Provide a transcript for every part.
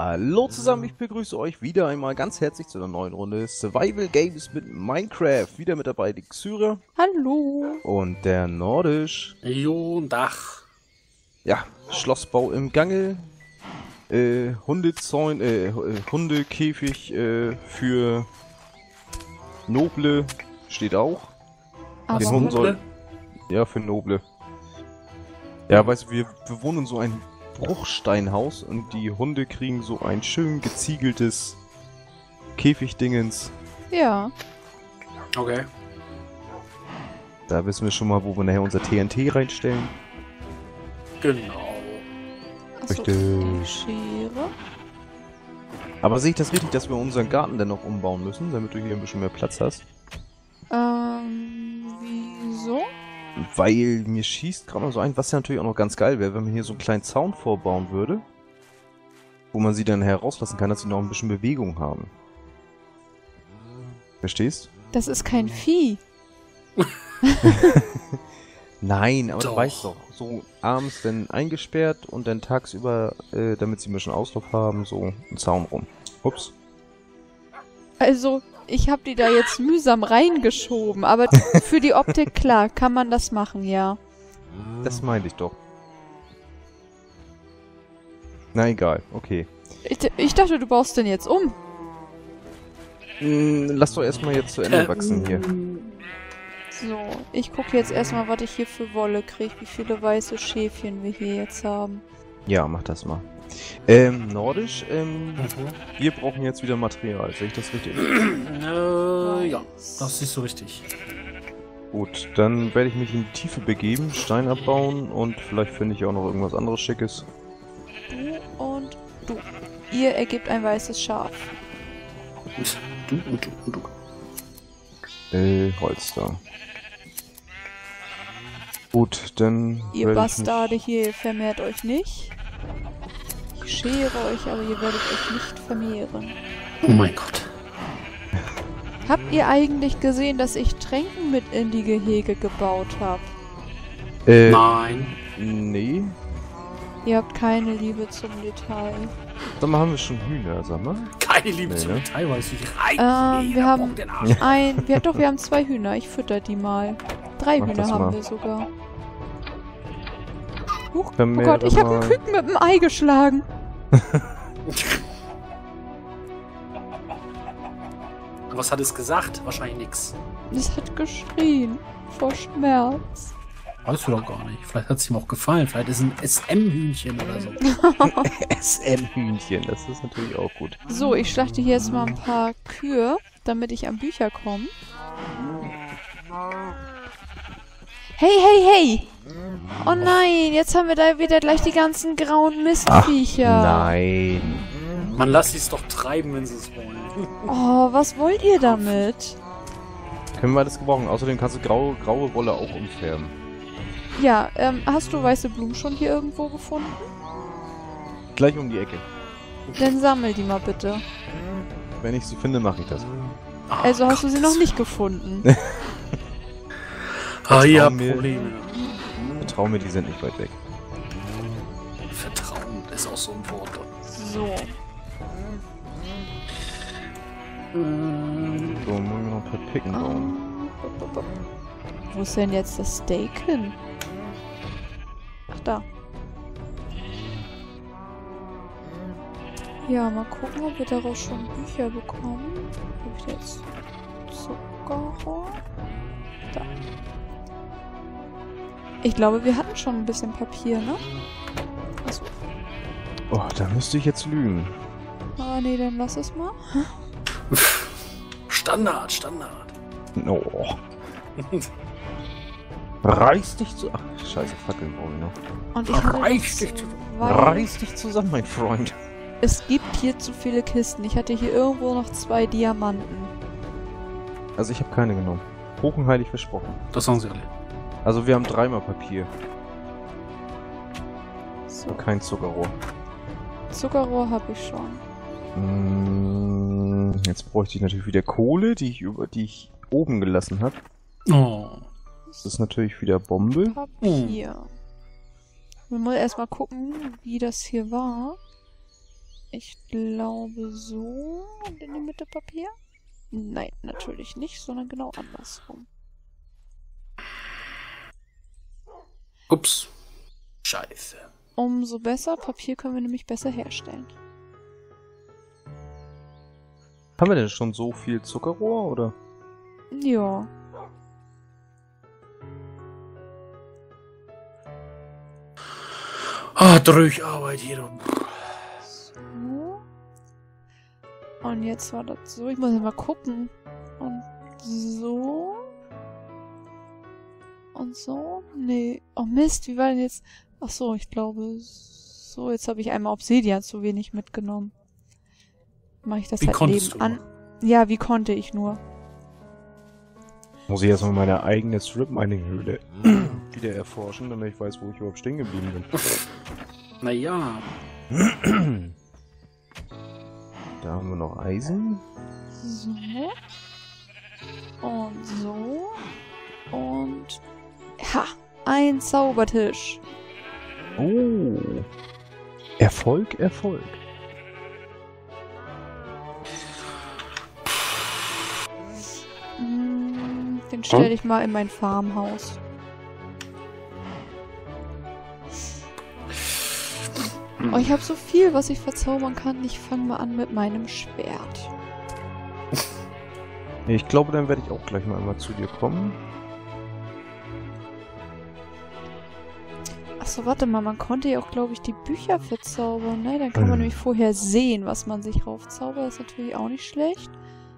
Hallo zusammen, ich begrüße euch wieder einmal ganz herzlich zu einer neuen Runde Survival Games mit Minecraft. Wieder mit dabei die Xyra. Hallo. Und der Nordisch. Jo, Dach. Ja, Schlossbau im Gange. Hundekäfig für Noble steht auch. Ach, Den Hund soll... Ja, für Noble. Ja, weißt du, wir wohnen in so ein Bruchsteinhaus und die Hunde kriegen so ein schön geziegeltes Käfigdingens. Ja. Okay. Da wissen wir schon mal, wo wir nachher unser TNT reinstellen. Genau. Achso, Richtig. die Schere. Aber sehe ich das richtig, dass wir unseren Garten dann noch umbauen müssen, damit du hier ein bisschen mehr Platz hast? Wieso? Weil mir schießt gerade noch so ein, was ja natürlich auch noch ganz geil wäre, wenn man hier so einen kleinen Zaun vorbauen würde, wo man sie dann herauslassen kann, dass sie noch ein bisschen Bewegung haben. Verstehst? Das ist kein Vieh. Nein, aber Doch. du weißt doch, so abends dann eingesperrt und dann tagsüber, damit sie ein bisschen Auslauf haben, so einen Zaun rum. Ups. Also, ich habe die da jetzt mühsam reingeschoben, aber für die Optik, klar, kann man das machen, ja. Das meinte ich doch. Na egal, okay. Ich dachte, du baust den jetzt um. Lass doch erstmal jetzt zu Ende wachsen hier. So, ich gucke jetzt erstmal, was ich hier für Wolle kriege, wie viele weiße Schäfchen wir hier jetzt haben. Ja, mach das mal. Nordisch, wir brauchen jetzt wieder Material, sehe ich das richtig? Ja, das siehst du richtig. Gut, dann werde ich mich in die Tiefe begeben, Stein abbauen und vielleicht finde ich auch noch irgendwas anderes Schickes. Du und du. Ihr ergibt ein weißes Schaf. Du. Holz da. Gut, dann Ihr werde ich Bastarde hier, ihr vermehrt euch nicht. Ich schere euch, aber ihr werdet euch nicht vermehren. Oh mein Gott. Habt ihr eigentlich gesehen, dass ich Tränken mit in die Gehege gebaut habe? Nein. Nee. Ihr habt keine Liebe zum Detail. Sag mal, haben wir schon Hühner, sag mal? Keine Liebe Nee, zum ne? Detail, weißt du, ich rein. Wir haben den Arsch. wir haben 2 Hühner. Ich fütter die mal. 3 Mach Hühner das haben mal. wir sogar. Huch, oh Vermehre Gott, ich habe mal. einen Küken mit einem Ei geschlagen. Was hat es gesagt? Wahrscheinlich nix. Es hat geschrien. Vor Schmerz. Weißt du doch gar nicht. Vielleicht hat es ihm auch gefallen. Vielleicht ist ein SM-Hühnchen oder so. SM-Hühnchen, das ist natürlich auch gut. So, ich schlachte hier jetzt mal ein paar Kühe, damit ich an Bücher komme. Hey, hey, hey! Oh nein, jetzt haben wir da wieder gleich die ganzen grauen Mistviecher. Nein. Man lässt es doch treiben, wenn sie es wollen. Oh, was wollt ihr damit? Können wir das gebrauchen? Außerdem kannst du graue Wolle auch umfärben. Ja, hast du weiße Blumen schon hier irgendwo gefunden? Gleich um die Ecke. Dann sammel die mal bitte. Wenn ich sie finde, mache ich das. Also hast du sie noch nicht gefunden. Ja, Vertrau mir. Probleme. Vertrau mir, die sind nicht weit weg. Vertrauen ist auch so ein Wort. So. So, wollen wir noch ein paar Picken bauen. Wo ist denn jetzt das Steak hin? Ach, da. Ja, mal gucken, ob wir daraus schon Bücher bekommen. Habe ich jetzt Zuckerrohr? Da. Ich glaube, wir hatten schon ein bisschen Papier, ne? Achso. Oh, da müsste ich jetzt lügen. Ah, nee, dann lass es mal. Standard. Oh. Reiß dich zu... Ach, scheiße, Fackeln brauche ich noch. Und ich hatte Reiß noch dich zu- zwei. Reiß dich zusammen, mein Freund. Es gibt hier zu viele Kisten. Ich hatte hier irgendwo noch 2 Diamanten. Also ich habe keine genommen. Hoch und heilig versprochen. Das sagen sie alle. Also wir haben 3-mal Papier. So, Und kein Zuckerrohr. Zuckerrohr habe ich schon. Jetzt bräuchte ich natürlich wieder Kohle, die ich oben gelassen habe. Oh. Das ist natürlich wieder Bombe. Papier. Man muss erstmal gucken, wie das hier war. Ich glaube so. Und in die Mitte Papier? Nein, natürlich nicht, sondern genau andersrum. Ups. Scheiße. Umso besser. Papier können wir nämlich besser herstellen. Haben wir denn schon so viel Zuckerrohr, oder? Ja. Ah, Durcharbeit hier. So. Und jetzt war das so. Ich muss ja mal gucken. Und so. Und so. Nee. Oh Mist, wie war denn jetzt... Ach so, ich glaube... So, jetzt habe ich einmal Obsidian zu wenig mitgenommen. Mache ich das Wie halt konntest du nebenan. Ja, wie konnte ich nur? Muss ich erstmal meine eigene Strip-Mining-Höhle wieder erforschen, damit ich weiß, wo ich überhaupt stehen geblieben bin. Naja. Da haben wir noch Eisen. So. Und so. Und... Ha! Ein Zaubertisch. Oh. Erfolg, Erfolg. Den stelle ich mal in mein Farmhaus. Oh, ich habe so viel, was ich verzaubern kann. Ich fange mal an mit meinem Schwert. Ich glaube, dann werde ich auch gleich mal einmal zu dir kommen. Achso, warte mal, man konnte ja auch, glaube ich, die Bücher verzaubern, ne? Dann kann man nämlich vorher sehen, was man sich raufzaubert. Das ist natürlich auch nicht schlecht.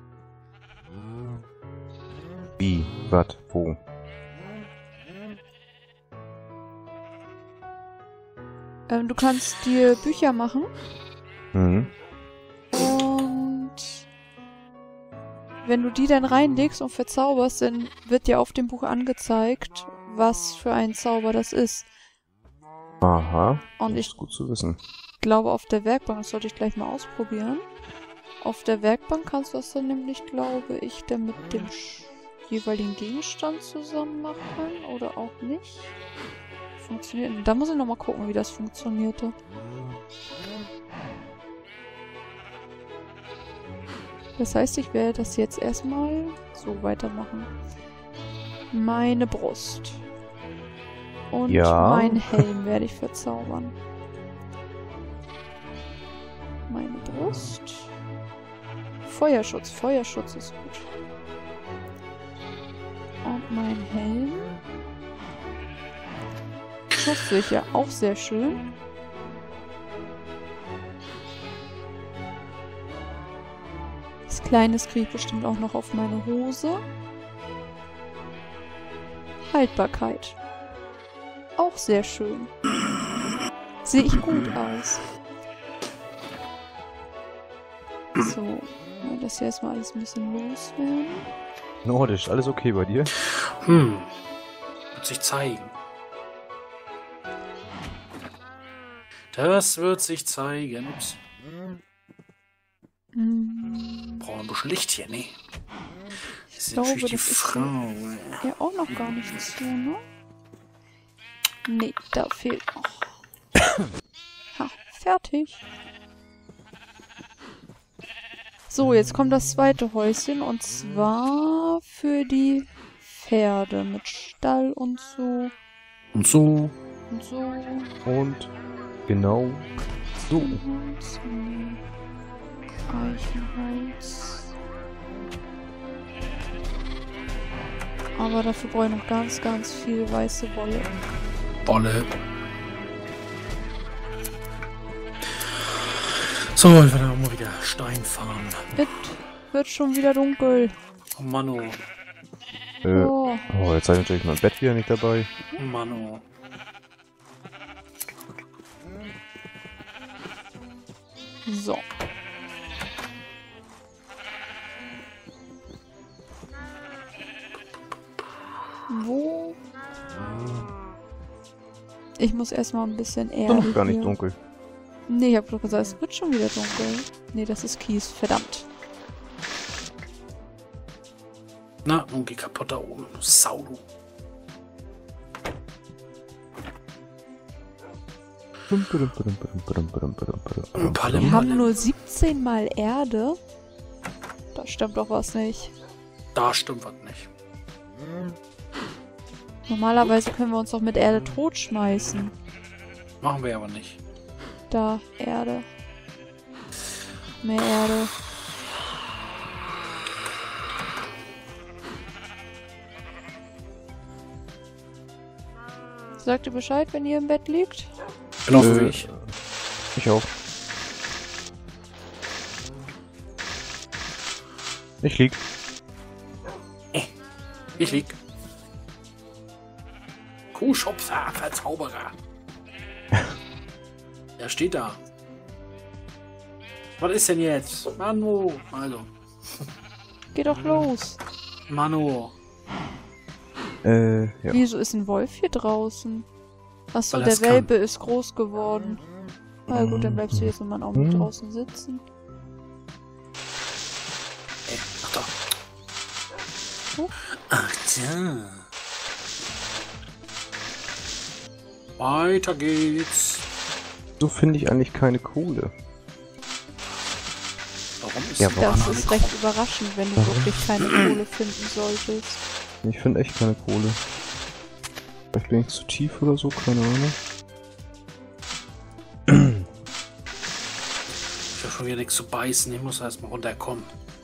Wie? Was? Wo? Du kannst dir Bücher machen. Mhm. Und wenn du die dann reinlegst und verzauberst, dann wird dir auf dem Buch angezeigt, was für ein Zauber das ist. Aha. Und Das ich ist gut zu wissen. glaube, auf der Werkbank, das sollte ich gleich mal ausprobieren. Auf der Werkbank kannst du das dann nämlich, glaube ich, dann mit dem jeweiligen Gegenstand zusammen machen oder auch nicht. Funktioniert. Da muss ich nochmal gucken, wie das funktionierte. Das heißt, ich werde das jetzt erstmal so weitermachen. Meine Brust. Und Ja. mein Helm werde ich verzaubern. Meine Brust. Feuerschutz. Feuerschutz ist gut. Und mein Helm. Schutzsicher, auch sehr schön. Das Kleines kriege ich bestimmt auch noch auf meine Hose. Haltbarkeit. Auch sehr schön. Sehe ich gut aus. So, mal das hier erstmal alles ein bisschen loswerden. Nordisch, alles okay bei dir? Wird sich zeigen. Das wird sich zeigen. Ups. Brauchen wir ein bisschen Licht hier, ne? Das ist glaube, natürlich die das ist Frau. Ja, auch noch gar nicht zu, ne? Nee, da fehlt noch. Ha, fertig. So, jetzt kommt das zweite Häuschen und zwar für die Pferde mit Stall und so. Und so. Und so. Und genau so. Holz, nee. Eichenholz. Aber dafür brauche ich noch ganz, ganz viel weiße Wolle. Bolle. So, ich werde auch mal wieder Stein fahren. Es wird schon wieder dunkel. Oh Mano. Oh. Oh, jetzt habe ich natürlich mein Bett wieder nicht dabei. Oh Mano. So. Wo? Ich muss erstmal ein bisschen Ist doch Erde noch gar nicht hier. dunkel. Nee, ich hab doch gesagt, es wird schon wieder dunkel. Nee, das ist Kies. Verdammt. Na, nun geh kaputt da oben. Du Sau, du. Wir haben nur 17 mal Erde. Da stimmt doch was nicht. Da stimmt was nicht. Normalerweise können wir uns doch mit Erde totschmeißen. Machen wir aber nicht. Da, Erde. Mehr Erde. Sagt ihr Bescheid, wenn ihr im Bett liegt? Genau so wie ich. Ich auch. Ich lieg. Ich lieg. Kuhschopfer, Verzauberer. Er steht da. Was ist denn jetzt? Manu. Also. Geh doch los. Manu. Ja. Wieso ist ein Wolf hier draußen? Achso, Weil der er's kann. Welpe ist groß geworden. Na gut, dann bleibst du jetzt immer auch mit draußen sitzen. Ach da. Oh. Ach ja. Weiter geht's. So finde ich eigentlich keine Kohle. Warum ist Ja, die Das Banane ist recht überraschend, wenn du wirklich keine Kohle finden solltest. Ich finde echt keine Kohle. Vielleicht bin ich zu tief oder so, keine Ahnung. Ich habe schon wieder nichts zu beißen. Ich muss erst mal runterkommen.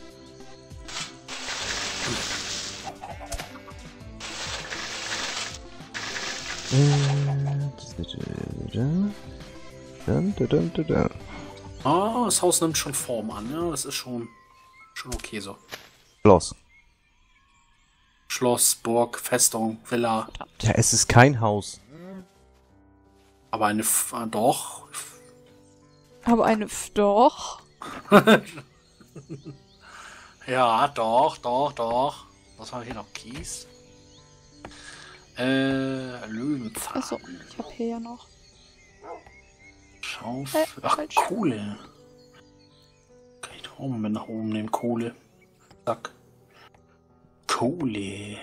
Ah, das Haus nimmt schon Form an. Ja, das ist schon okay so. Schloss. Schloss, Burg, Festung, Villa. Ja, es ist kein Haus. Aber eine doch. Aber eine doch. Ja, doch. Was haben wir hier noch? Kies? Löwenzahn. Achso, ich hab hier ja noch. Schaufel. Ach, falsch. Kohle. Kann ich doch auch mal mit nach oben nehmen. Kohle. Zack. Kohle.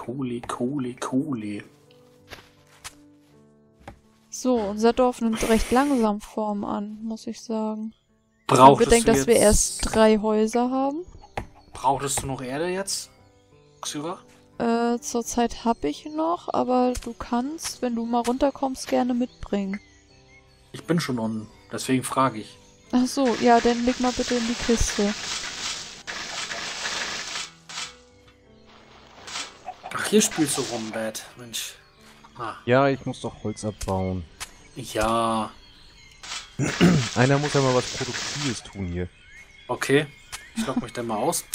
So, unser Dorf nimmt recht langsam Form an, muss ich sagen. Brauchtest Ich bedenke, du dass wir jetzt- erst 3 Häuser haben. Brauchtest du noch Erde jetzt? Xyra? Zurzeit habe ich noch, aber du kannst, wenn du mal runterkommst, gerne mitbringen. Ich bin schon unten. Deswegen frage ich. Ach so, ja, dann leg mal bitte in die Kiste. Ach, hier spielst du rum, Bad. Mensch. Ah, Ja, ich muss doch Holz abbauen. ja. Einer muss ja mal was Produktives tun hier. Okay. Ich log mich dann mal aus.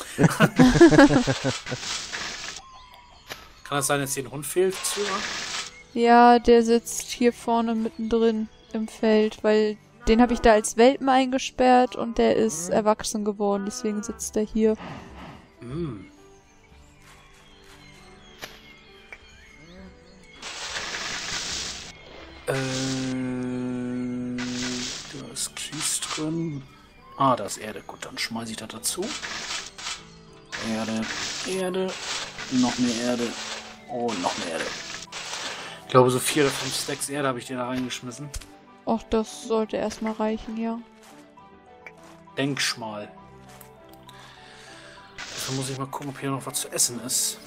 Kann es sein, dass hier ein Hund fehlt, Xyra? Ja, der sitzt hier vorne mittendrin im Feld, weil den habe ich da als Welpen eingesperrt und der ist erwachsen geworden, deswegen sitzt er hier. Hm. Da ist Kies drin. Ah, da ist Erde. Gut, dann schmeiße ich das dazu. Erde. Noch mehr Erde. Oh, noch mehr Erde. Ich glaube, so 4 oder 5 Stacks Erde habe ich dir da reingeschmissen. Och, das sollte erstmal reichen, ja. Denk mal. Dafür muss ich mal gucken, ob hier noch was zu essen ist.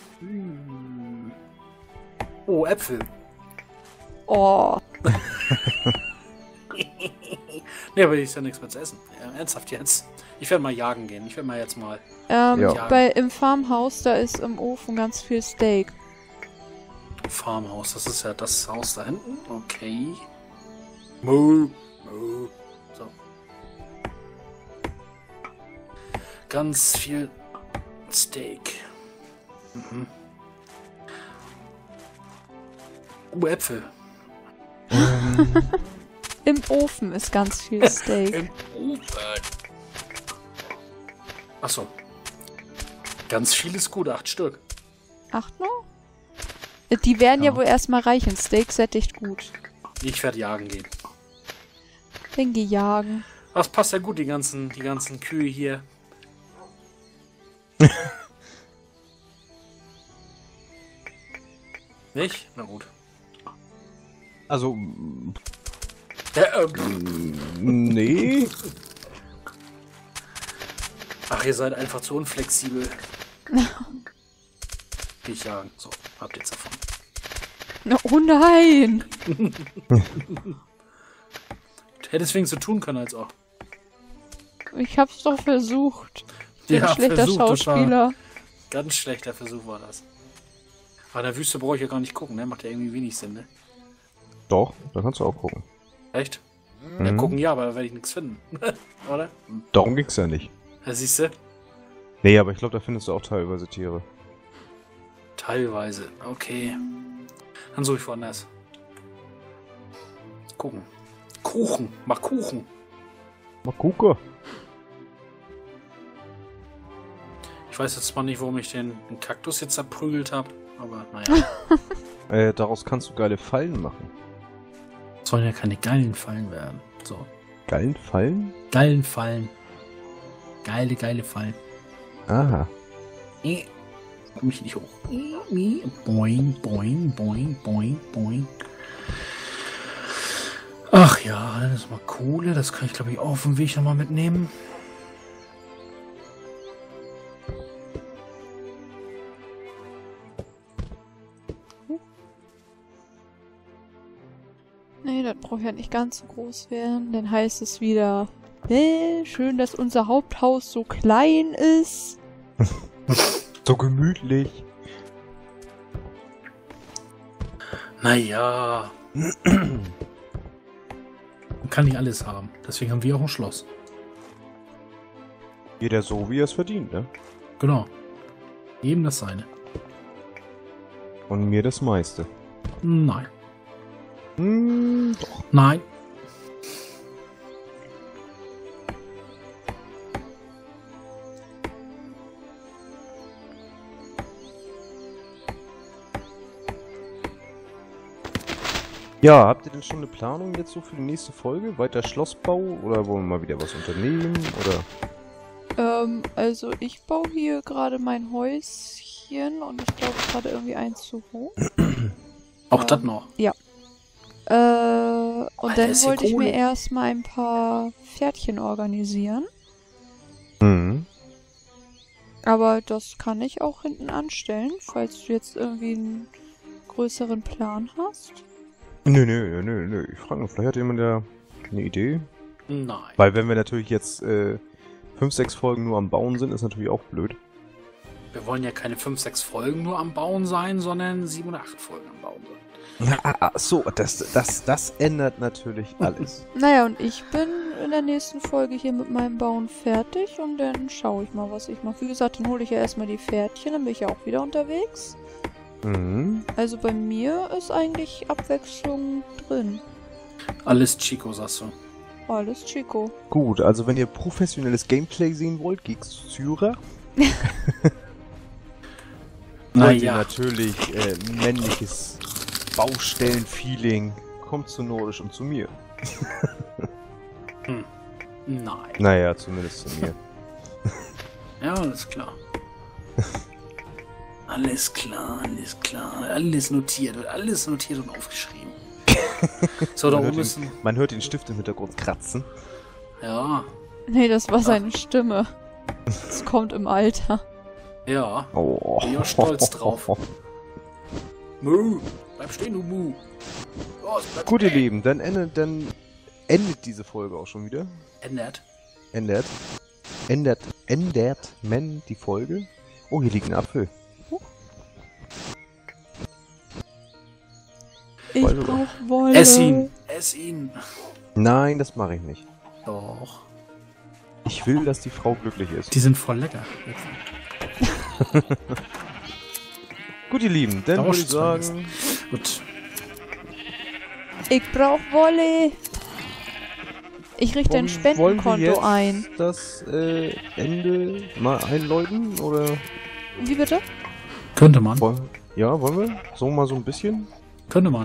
Oh, Äpfel. Oh, Ne, aber hier ist ja nichts mehr zu essen. Ja, ernsthaft jetzt. Ich werde mal jagen gehen. Ich werde mal jetzt mal... Ja. im Farmhaus, da ist im Ofen ganz viel Steak. Farmhaus, das ist ja das Haus da hinten. Okay. Moo. So. Ganz viel Steak. Mhm. Äpfel. Im Ofen ist ganz viel Steak. Im Ofen. Achso. Ganz viel ist gut, 8 Stück. 8 noch? Die werden ja Ja. wohl erstmal reichen. Steak sättigt gut. Ich werde jagen gehen. Dann geh jagen. Das passt ja gut, die ganzen Kühe hier. Nicht? Na gut. Also, Nee. Ach, ihr seid einfach zu unflexibel. Wie ich sagen. So, habt ihr jetzt davon. Oh nein! Hättest wenigstens so tun können als auch. Ich hab's doch versucht. Ich bin Ja, ein schlechter versucht, das war- Schauspieler. Ganz schlechter Versuch war das. Aber in der Wüste brauche ich ja gar nicht gucken, ne? Macht ja irgendwie wenig Sinn, ne? Doch, da kannst du auch gucken. Echt? Ja, gucken ja, aber da werde ich nichts finden. Oder? Darum ging's ja nicht. Da siehst du? Nee, aber ich glaube, da findest du auch teilweise Tiere. Teilweise. Okay. Dann suche ich woanders. Gucken. Kuchen. Mach Kuchen. Mal gucken. Ich weiß jetzt zwar nicht, warum ich den Kaktus jetzt zerprügelt habe, aber naja. Daraus kannst du geile Fallen machen. Sollen ja keine geilen Fallen werden. So. Geilen Fallen? Geilen Fallen. Geile Fallen. Aha. Komm ich nicht hoch. Boing, boing, boing, boing, boing. Ach ja, das ist mal Kohle. Das kann ich, glaube ich, auch auf dem Weg nochmal mitnehmen. Nee, das braucht ja nicht ganz so groß werden. Dann heißt es wieder, schön, dass unser Haupthaus so klein ist. So gemütlich. Naja. Man kann nicht alles haben. Deswegen haben wir auch ein Schloss. Jeder so, wie er es verdient, ne? Genau. Jedem das seine. Und mir das meiste. Nein. Doch. Nein. Ja, habt ihr denn schon eine Planung jetzt so für die nächste Folge? Weiter Schlossbau? Oder wollen wir mal wieder was unternehmen? Oder? Also ich baue hier gerade mein Häuschen und ich glaube gerade irgendwie eins zu hoch. Auch das noch. Ja. Und Alter, dann ist hier wollte ich mir Kohle. erstmal ein paar Pferdchen organisieren. Mhm. Aber das kann ich auch hinten anstellen, falls du jetzt irgendwie einen größeren Plan hast. Nö. Ich frage nur, vielleicht hat jemand ja eine Idee? Nein. Weil wenn wir natürlich jetzt 5, 6 Folgen nur am Bauen sind, ist natürlich auch blöd. Wir wollen ja keine 5, 6 Folgen nur am Bauen sein, sondern 7 oder 8 Folgen am Bauen sein. So, das ändert natürlich alles. Naja, und ich bin in der nächsten Folge hier mit meinem Bauen fertig und dann schaue ich mal, was ich mache. Wie gesagt, dann hole ich ja erstmal die Pferdchen, dann bin ich ja auch wieder unterwegs. Mhm. Also bei mir ist eigentlich Abwechslung drin. Alles Chico, sagst du. Alles Chico. Gut, also wenn ihr professionelles Gameplay sehen wollt, geht's zu Syrer. Wollt ihr natürlich männliches Baustellenfeeling, kommt zu Nordisch und zu mir. Nein. Naja, zumindest zu mir. Ja, alles klar. Alles klar. Alles notiert und aufgeschrieben. So, da oben ist ein... Man hört den Stift im Hintergrund kratzen. Ja, Nee, das war seine Stimme. Das kommt im Alter. ja. Oh. Bin ich auch stolz drauf. Mu, bleib stehen, du Mu. Los, bleib Gut, ihr stehen. Lieben, dann endet diese Folge auch schon wieder. Ändert. Ändert man die Folge? Oh, hier liegt ein Apfel. Ich Wolle. brauch Wolle. Ess ihn. Nein, das mache ich nicht. Doch. Ich will, dass die Frau glücklich ist. Die sind voll lecker. Gut, ihr Lieben, dann würde ich Rauschzeug sagen... Gut. Ich brauch Wolle. Ich richte ein wollen wir Spendenkonto jetzt ein. das Ende mal einläuten, oder? Wie bitte? Könnte man. Wollen wir? So mal so ein bisschen? Könnte man.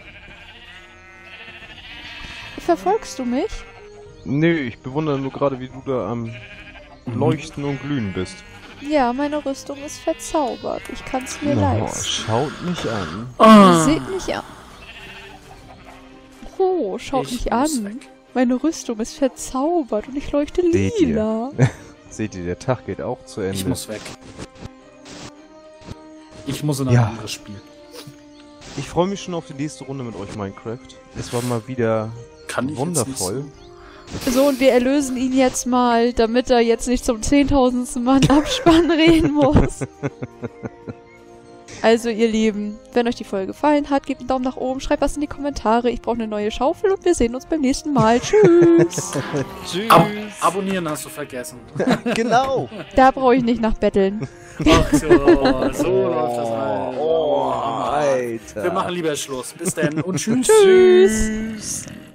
Verfolgst du mich? Nö, ich bewundere nur gerade, wie du da am Leuchten und Glühen bist. Ja, meine Rüstung ist verzaubert. Ich kann's mir Oh, leisten. schaut mich an. Ihr seht mich an. Oh, schaut Ich mich muss an. weg. Meine Rüstung ist verzaubert und ich leuchte Seht ihr? lila. Seht ihr, der Tag geht auch zu Ende. Ich muss weg. Ich muss in ein Ja. anderes Spiel. Ich freue mich schon auf die nächste Runde mit euch, Minecraft. Es war mal wieder Kann ich wundervoll. So, und wir erlösen ihn jetzt mal, damit er jetzt nicht zum 10.000. Mal im Abspann reden muss. Also, ihr Lieben, wenn euch die Folge gefallen hat, gebt einen Daumen nach oben, schreibt was in die Kommentare. Ich brauche eine neue Schaufel und wir sehen uns beim nächsten Mal. Tschüss! Tschüss! Abonnieren hast du vergessen. Genau! Da brauche ich nicht nach betteln. Ach so, so läuft das halt. Oh, Alter! Wir machen lieber Schluss. Bis dann und tschüss. Tschüss!